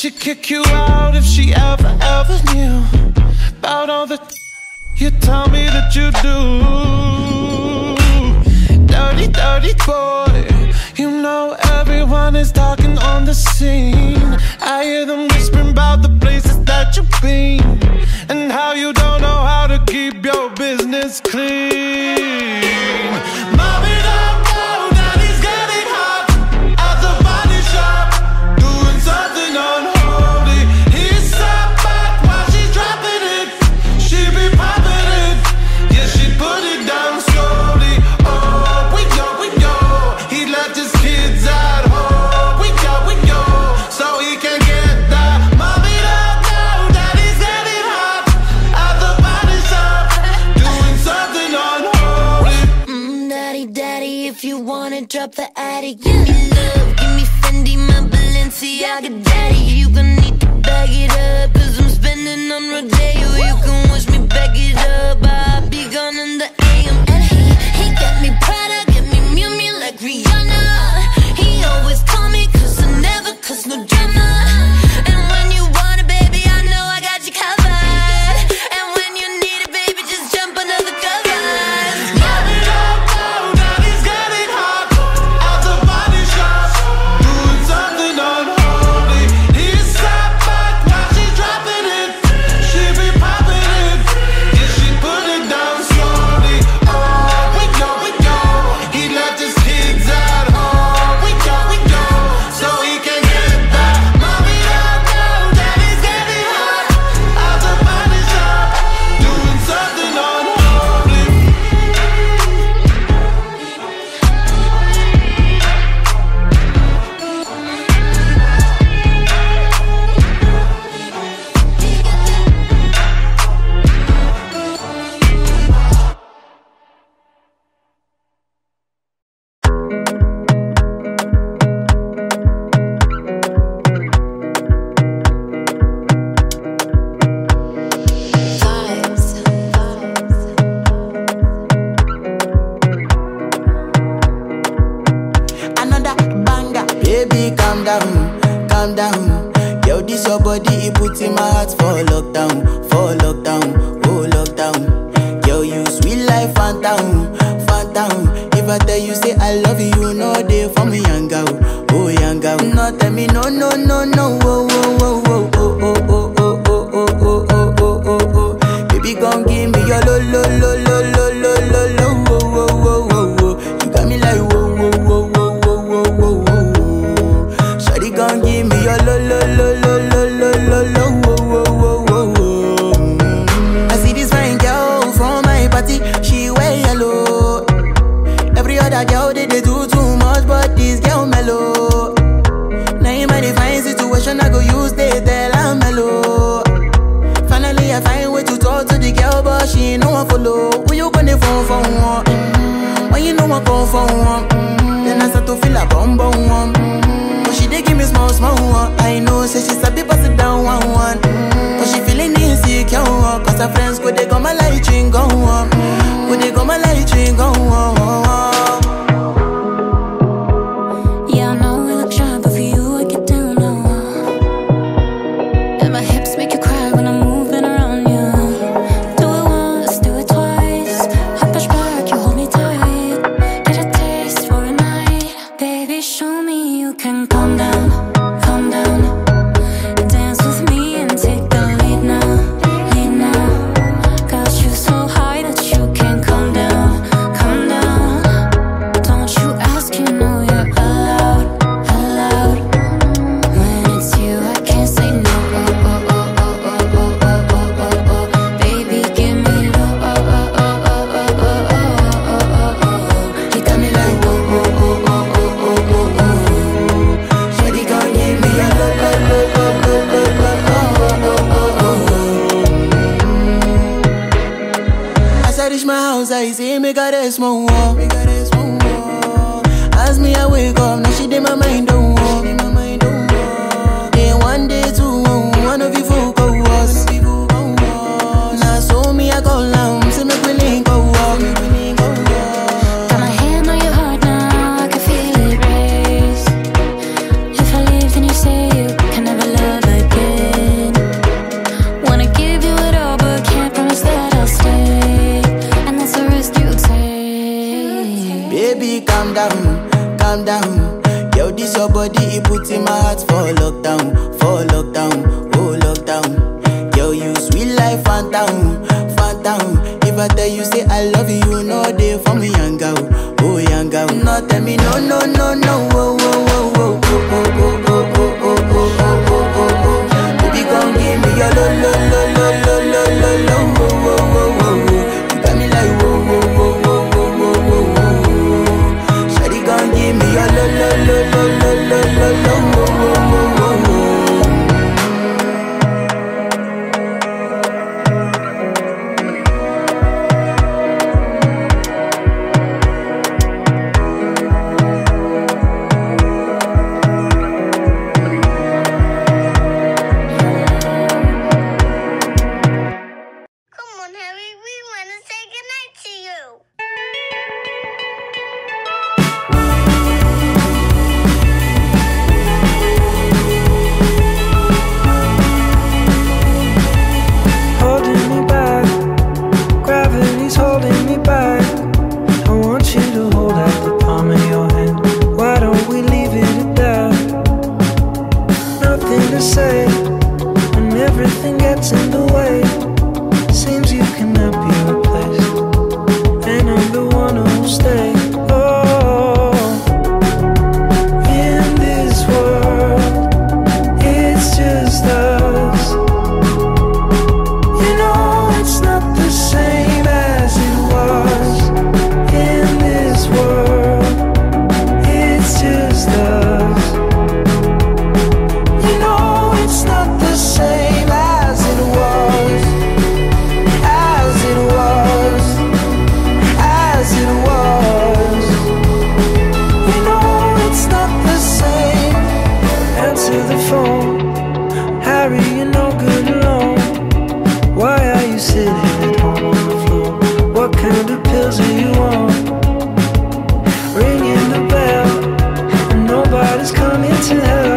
she'd kick you out if she ever knew about all the you tell me that you do. Dirty, dirty boy. You know everyone is talking on the scene. I hear them whispering about the places that you've been and how you don't know how to keep your business clean. Mommy don't know that he's getting hot at the body shop, doing something unholy. He's sat back while she's dropping it. She be popping it, yeah, she put it down slowly. Oh, we go, he left his kids at home. We go, so he can get that. Mommy don't know that he's getting hot at the body shop, doing something unholy. Daddy, if you wanna drop the attic, give me love, give me Fendi, my Balenciaga daddy. You gon' need to bag it up, cause I'm spending on Rodeo. You can wish me back it up, I'll be gone in the AM. And he got me Prada, get me Miu Miu like Rihanna. He always call me cause I never cause no drama. And when you want it, baby, I know I got you covered. And when you need it, baby, just jump under the covers. Mommy don't know that he's getting hot at the body shop, doing something unholy. He's sat back while she's dropping it. She be popping it, yeah, she put it down slowly. Oh, we go, he left his kids at home. We go, so he can get that. Mommy don't know that he's getting hot at the body shop, doing something unholy. Another banger. Baby, calm down. Yo, this your body, it puts in my heart for lockdown, oh lockdown. Yo, you sweet life, phantom. If I tell you, say I love you, you know they for me, young girl, oh young girl. No, tell me, no, oh, oh, oh. Baby, gon' give me your lo. You got me like, whoa. Shawty gon' give me your lo. I see this fine girl from my party, she wear yellow. Every other girl they do too much, but this girl mellow. Now in my divine situation, I go use they tell I'm mellow. Finally I find way to talk to the girl, but she ain't no one follow. Who you gonna phone for one? When you know I come for one, then I start to feel a bum. But she dey give me small one. I know, say she's a bit pass it down one. But she feeling insecure, cause her friends go they come a light ring go on. Go they come a light ring go on. Yeah, I know we look shy, but for you I get down low. And my hips make you cry when I'm moving around you. Do it once, do it twice. I push back, you hold me tight. Get a taste for a night. Baby, show me you can calm down. Dance with me and take the lead now. Got you so high that you can't come down. Don't you ask, you know you're allowed. When it's you, I can't say no. Baby, give me low. You got me like whoa. Shawty gon' give me a lo. As I reach my house, I see me got a small wall. As me I wake up, now she did my mind don't walk. Then one day two, one of you folk go was. Now so me I go down, see me willing go walk. Got my hand on your heart now, I can feel it race. If I leave, then you say you can never love again. down, for lockdown, oh lockdown. Yo, you sweet life, phantom, phantom. If I tell you say I love you, you know they for me, young girl, oh young girl. No, tell me no, no, no, no, oh, oh, oh, oh, oh, oh, oh, oh, oh, oh, oh, oh, oh, oh. Baby, come give me your lo, lo, lo, lo, lo, lo, lo, lo, oh, oh, oh, oh, oh. You got me like whoa, whoa, whoa, whoa, whoa, whoa, whoa, whoa. Shawty, come give me your lo, lo, lo, lo, lo, lo, lo, lo, oh, oh, oh, oh, oh.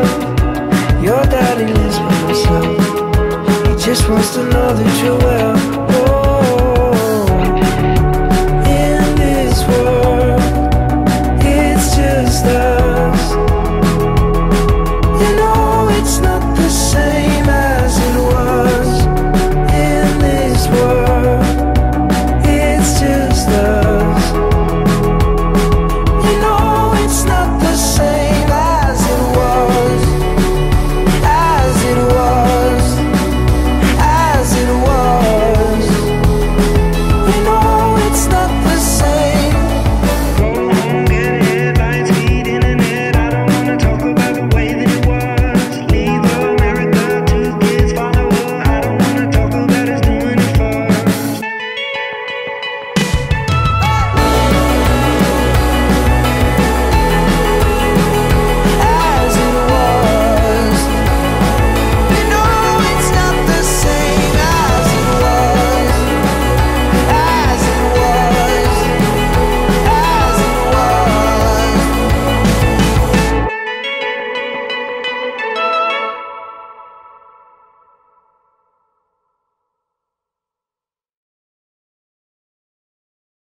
Just wants to know that you're well.